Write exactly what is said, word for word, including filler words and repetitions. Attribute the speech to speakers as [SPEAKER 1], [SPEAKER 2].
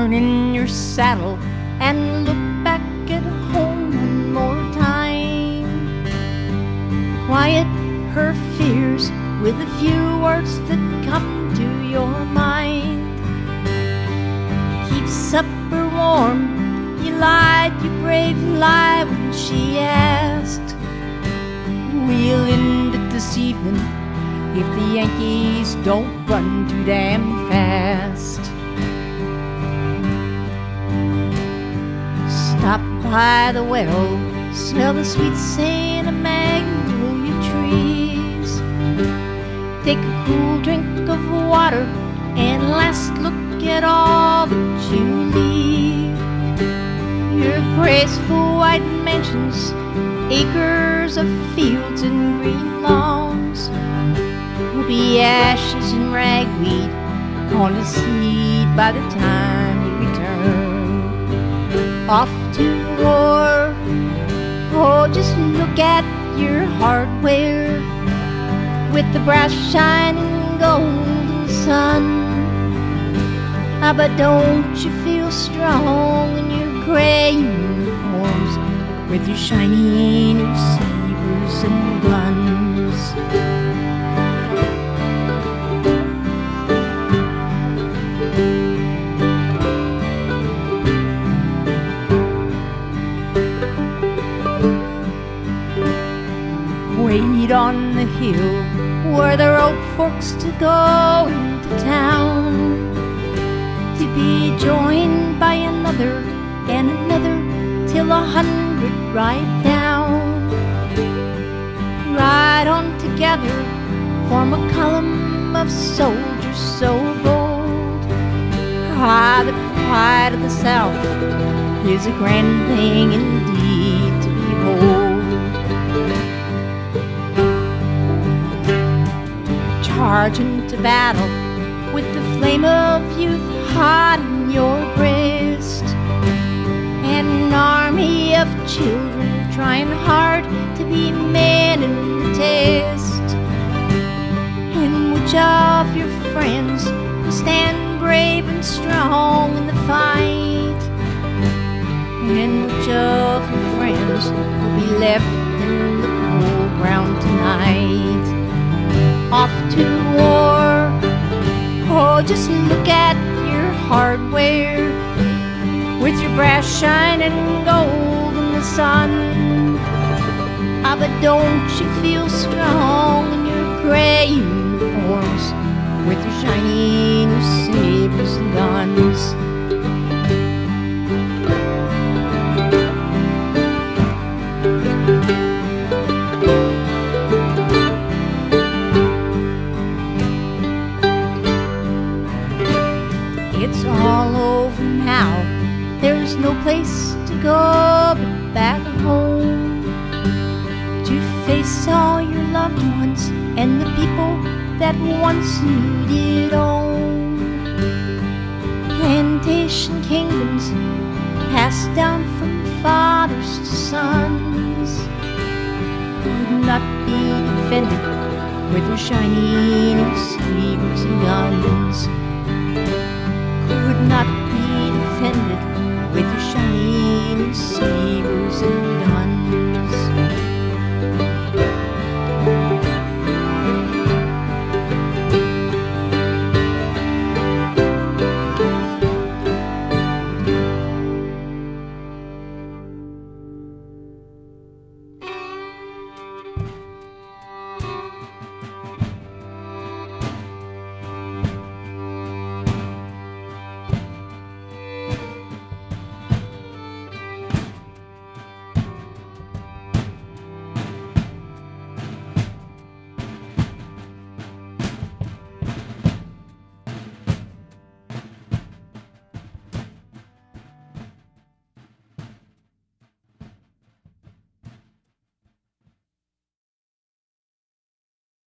[SPEAKER 1] turn in your saddle and look back at home one more time. Quiet her fears with a few words that come to your mind. Keep supper warm, you lied your brave lie when she asked, we'll end it this evening if the Yankees don't run too damn fast. Stop by the well, smell the sweet scent of magnolia trees. Take a cool drink of water and last look at all that you leave. Your graceful white mansions, acres of fields and green lawns, will be ashes and ragweed on the seed by the time you return. Off to war, oh, just look at your hardware with the brass shining gold in the sun. Ah, but don't you feel strong in your gray uniforms with your shiny new sabres and guns? Wait on the hill where the road forks to go into town, to be joined by another and another till a hundred ride down. Ride on together, form a column of soldiers so bold. Ah, the pride of the South is a grand thing indeed to behold. Charge into battle with the flame of youth hot in your breast, and an army of children trying hard to be men in the test. And which of your friends will stand brave and strong in the fight? And which of your friends will be left in the cold ground tonight? Off to war, oh, just look at your hardware with your brass shining gold in the sun. Ah, but don't you feel strong in your gray uniforms with your shiny new sabres and guns? It's all over now, there's no place to go but back home, to face all your loved ones and the people that once you did own. Plantation kingdoms passed down from fathers to sons could not be defended with your shiny new sabres and guns. Could not be defended with your shiny new sabres and guns.